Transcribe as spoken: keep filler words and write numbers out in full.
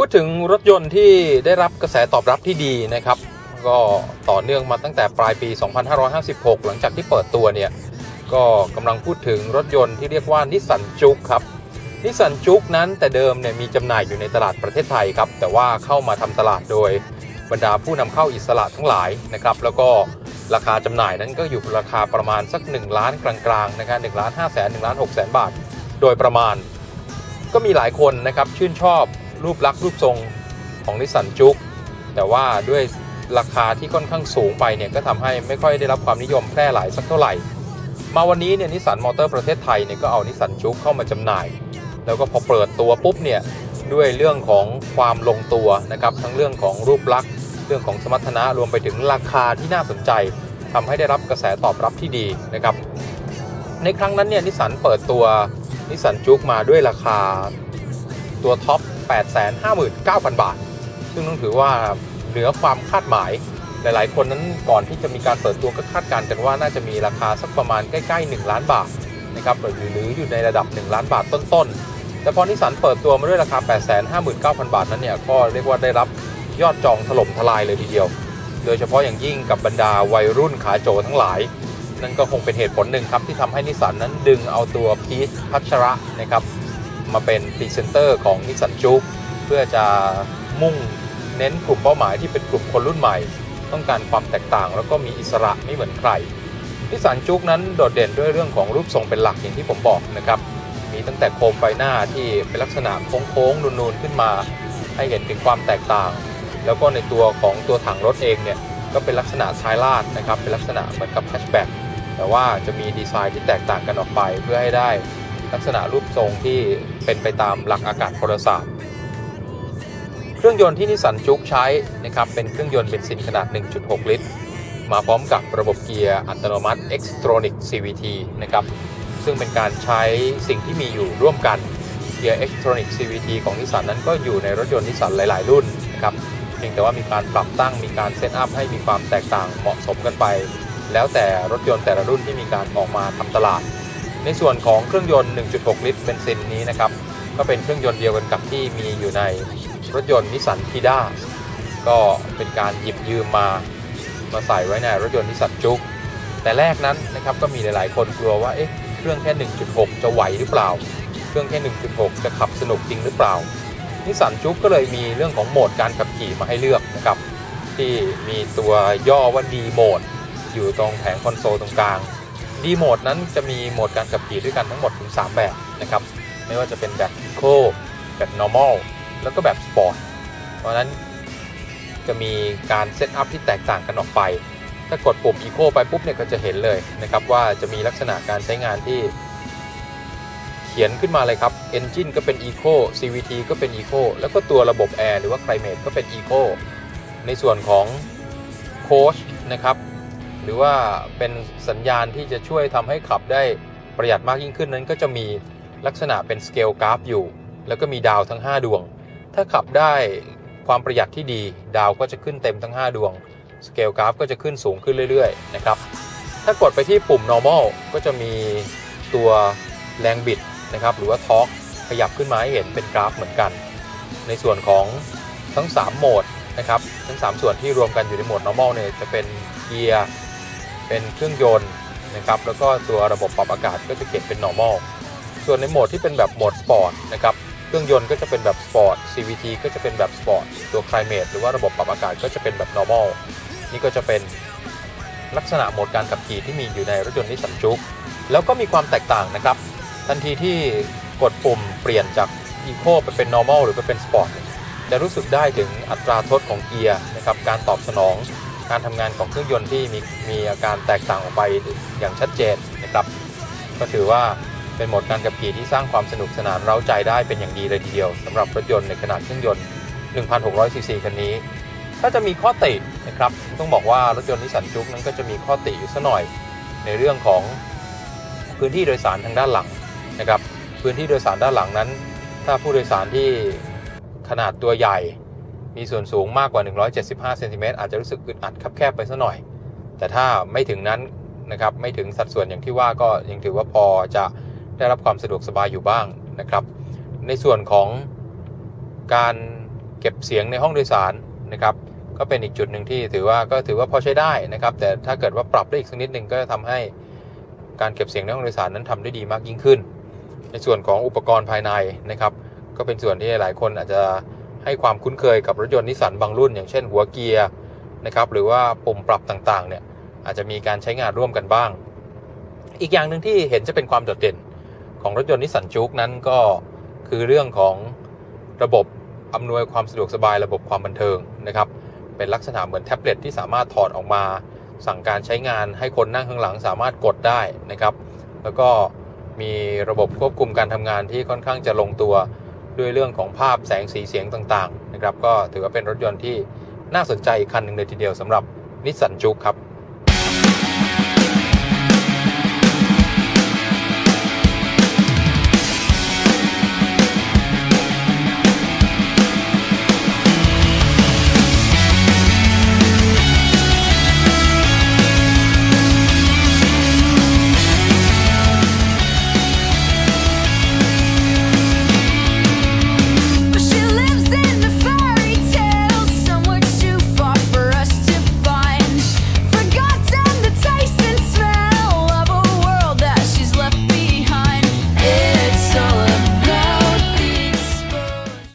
พูดถึงรถยนต์ที่ได้รับกระแสตอบรับที่ดีนะครับก็ต่อเนื่องมาตั้งแต่ปลายปีสองพันห้าร้อยห้าสิบหกหลังจากที่เปิดตัวเนี่ยก็กำลังพูดถึงรถยนต์ที่เรียกว่านิสสันจุ๊กครับนิสสันจุ๊กนั้นแต่เดิมเนี่ยมีจำหน่ายอยู่ในตลาดประเทศไทยครับแต่ว่าเข้ามาทำตลาดโดยบรรดาผู้นำเข้าอิสระทั้งหลายนะครับแล้วก็ราคาจำหน่ายนั้นก็อยู่ราคาประมาณสักหนึ่งล้านกลางๆนะครับหนึ่งล้านห้าแสนหนึ่งล้านหกแสนบาทโดยประมาณก็มีหลายคนนะครับชื่นชอบรูปลักษณ์รูปทรงของนิสสันจุ๊กแต่ว่าด้วยราคาที่ค่อนข้างสูงไปเนี่ยก็ทำให้ไม่ค่อยได้รับความนิยมแพร่หลายสักเท่าไหร่มาวันนี้เนี่ยนิสสันมอเตอร์ประเทศไทยเนี่ยก็เอานิสสันจุ๊กเข้ามาจำหน่ายแล้วก็พอเปิดตัวปุ๊บเนี่ยด้วยเรื่องของความลงตัวนะครับทั้งเรื่องของรูปลักษณ์เรื่องของสมรรถนะรวมไปถึงราคาที่น่าสนใจทำให้ได้รับกระแสตอบรับที่ดีนะครับในครั้งนั้นเนี่ยนิสสันเปิดตัวนิสสันจุ๊กมาด้วยราคาตัวท็อป แปดแสนห้าหมื่นเก้าพัน บาทซึ่งต้องถือว่าเหนือความคาดหมายหลายๆคนนั้นก่อนที่จะมีการเปิดตัวก็คาดการณ์กันว่าน่าจะมีราคาสักประมาณใกล้ๆหนึ่งล้านบาทนะครับหรือหรืออยู่ในระดับหนึ่งล้านบาทต้นๆแต่พอนิสสันเปิดตัวมาด้วยราคา แปดแสนห้าหมื่นเก้าพัน บาทนั้นเนี่ยก็เรียกว่าได้รับยอดจองถล่มทลายเลยทีเดียวโดยเฉพาะอย่างยิ่งกับบรรดาวัยรุ่นขาโจทั้งหลายนั่นก็คงเป็นเหตุผลหนึ่งครับที่ทำให้นิสสันนั้นดึงเอาตัวพีชพัชระนะครับมาเป็นพรีเซนเตอร์ของนิสสันจุ๊กเพื่อจะมุ่งเน้นกลุ่มเป้าหมายที่เป็นกลุ่มคนรุ่นใหม่ต้องการความแตกต่างแล้วก็มีอิสระไม่เหมือนใครนิสสันจุ๊กนั้นโดดเด่นด้วยเรื่องของรูปทรงเป็นหลักอย่างที่ผมบอกนะครับมีตั้งแต่โคมไฟหน้าที่เป็นลักษณะโค้งๆนูนๆขึ้นมาให้เห็นถึงความแตกต่างแล้วก็ในตัวของตัวถังรถเองเนี่ยก็เป็นลักษณะท้ายลาดนะครับเป็นลักษณะเหมือนกับแฮชแบ็กแต่ว่าจะมีดีไซน์ที่แตกต่างกันออกไปเพื่อให้ได้ลักษณะรูปทรงที่เป็นไปตามหลักอากาศพลศาสตร์เครื่องยนต์ที่นิสสันจุ๊กใช้นะครับเป็นเครื่องยนต์เบนซินขนาด หนึ่งจุดหก ลิตรมาพร้อมกับระบบเกียร์อัตโนมัติ Xtronic ซี วี ที นะครับซึ่งเป็นการใช้สิ่งที่มีอยู่ร่วมกันเกียร์ Xtronic ซี วี ที ของนิสสันนั้นก็อยู่ในรถยนต์นิสสันหลายๆรุ่นนะครับเพียงแต่ว่ามีการปรับตั้งมีการเซตอัพให้มีความแตกต่างเหมาะสมกันไปแล้วแต่รถยนต์แต่ละรุ่นที่มีการออกมาทำตลาดในส่วนของเครื่องยนต์ หนึ่งจุดหก ลิตรเบนซินนี้นะครับก็เป็นเครื่องยนต์เดียวกันกับที่มีอยู่ในรถยนต์นิสสันพีด้าก็เป็นการหยิบยืมมามาใส่ไว้ในรถยนต์นิสสันจุ๊กแต่แรกนั้นนะครับก็มีหลายๆคนกลัวว่าเอ๊ะเครื่องแค่ หนึ่งจุดหก จะไหวหรือเปล่าเครื่องแค่ หนึ่งจุดหก จะขับสนุกจริงหรือเปล่านิสสันจุ๊กก็เลยมีเรื่องของโหมดการขับขี่มาให้เลือกนะครับที่มีตัวย่อว่า D โหมดอยู่ตรงแผงคอนโซลตรงกลาง D โหมดนั้นจะมีโหมดการขับขี่ด้วยกันทั้งหมดถึงสามแบบนะครับไม่ว่าจะเป็นแบบ Eco แบบ Normal แล้วก็แบบ Sport เพราะฉะนั้นจะมีการเซตอัพที่แตกต่างกันออกไปถ้ากดปุ่ม Eco ไปปุ๊บเนี่ยก็จะเห็นเลยนะครับว่าจะมีลักษณะการใช้งานที่เขียนขึ้นมาเลยครับ Engine ก็เป็น Eco ซี วี ที ก็เป็น Eco แล้วก็ตัวระบบ Air หรือว่า Climate ก็เป็น Eco ในส่วนของ Coach นะครับหรือว่าเป็นสัญญาณที่จะช่วยทำให้ขับได้ประหยัดมากยิ่งขึ้นนั้นก็จะมีลักษณะเป็น Scale Graph อยู่แล้วก็มีดาวทั้งห้าดวงถ้าขับได้ความประหยัดที่ดีดาวก็จะขึ้นเต็มทั้งห้าดวง Scale Graph ก็จะขึ้นสูงขึ้นเรื่อยๆนะครับถ้ากดไปที่ปุ่ม Normal ก็จะมีตัวแรงบิดนะครับหรือว่า Torque ขยับขึ้นมาให้เห็นเป็นกราฟเหมือนกันในส่วนของทั้งสามโหมดนะครับทั้งสามส่วนที่รวมกันอยู่ในโหมด Normal เนี่ยจะเป็นเกียร์เป็นเครื่องยนต์นะครับแล้วก็ตัวระบบปรับอากาศก็จะเก็บเป็น Normal ส่วนในโหมดที่เป็นแบบโหมด Sport นะครับเครื่องยนต์ก็จะเป็นแบบ Sport ซี วี ที ก็จะเป็นแบบ Sport ตัว Climate หรือว่าระบบปรับอากาศก็จะเป็นแบบ Normal นี่ก็จะเป็นลักษณะโหมดการขับขี่ที่มีอยู่ในรถยนต์นิสสันจุ๊กแล้วก็มีความแตกต่างนะครับทันทีที่กดปุ่มเปลี่ยนจาก Eco ไปเป็น Normal หรือไปเป็น Sport จะรู้สึกได้ถึงอัตราทดของเกียร์นะครับการตอบสนองการทำงานของเครื่องยนต์ที่มีมีอาการแตกต่างออกไปอย่างชัดเจนนะครับก็ถือว่าเป็นโหมดการขับขี่ที่สร้างความสนุกสนานเร้าใจได้เป็นอย่างดีเลยทีเดียวสำหรับรถยนต์ในขนาดเครื่องยนต์ หนึ่งพันหกร้อย ซี ซี คันนี้ถ้าจะมีข้อตินะครับต้องบอกว่ารถยนต์นิสสันจุ๊กนั้นก็จะมีข้อติอยู่สักหน่อยในเรื่องของพื้นที่โดยสารทางด้านหลังนะครับพื้นที่โดยสารด้านหลังนั้นถ้าผู้โดยสารที่ขนาดตัวใหญ่มีส่วนสูงมากกว่าหนึ่งร้อยเจ็ดสิบห้าเซนติเมตรอาจจะรู้สึกอึดอัดคับแคบไปสักหน่อยแต่ถ้าไม่ถึงนั้นนะครับไม่ถึงสัดส่วนอย่างที่ว่าก็ยังถือว่าพอจะได้รับความสะดวกสบายอยู่บ้างนะครับในส่วนของการเก็บเสียงในห้องโดยสารนะครับก็เป็นอีกจุดหนึ่งที่ถือว่าก็ถือว่าพอใช้ได้นะครับแต่ถ้าเกิดว่าปรับได้อีกสักนิดหนึ่งก็จะทำให้การเก็บเสียงในห้องโดยสารนั้นทำได้ดีมากยิ่งขึ้นในส่วนของอุปกรณ์ภายในนะครับก็เป็นส่วนที่หลายคนอาจจะให้ความคุ้นเคยกับรถยนต์นิสสันบางรุ่นอย่างเช่นหัวเกียร์นะครับหรือว่าปุ่มปรับต่างๆเนี่ยอาจจะมีการใช้งานร่วมกันบ้างอีกอย่างหนึ่งที่เห็นจะเป็นความโดดเด่นของรถยนต์นิสสันจู๊กนั้นก็คือเรื่องของระบบอำนวยความสะดวกสบายระบบความบันเทิงนะครับเป็นลักษณะเหมือนแท็บเล็ตที่สามารถถอดออกมาสั่งการใช้งานให้คนนั่งข้างหลังสามารถกดได้นะครับแล้วก็มีระบบควบคุมการทำงานที่ค่อนข้างจะลงตัวด้วยเรื่องของภาพแสงสีเสียงต่างๆนะครับก็ถือว่าเป็นรถยนต์ที่น่าสนใจอีกคันหนึ่งเลยทีเดียวสำหรับนิสสันจู๊กครับ